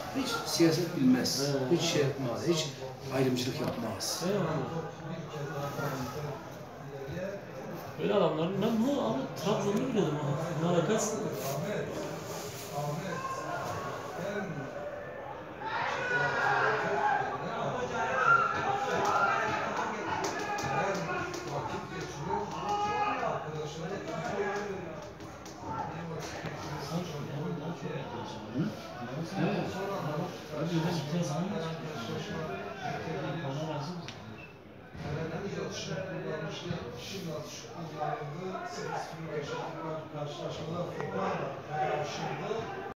Hiç siyaset bilmez, hiç şey yapmaz, hiç ayrımcılık yapmaz. Böyle adamların ben bu ama Trabzon'u biliyordum ha. Marakas. Şimdi atış kullanıldı. 8-0 yaşadıkları karşılaşmada Furkan var. Şimdi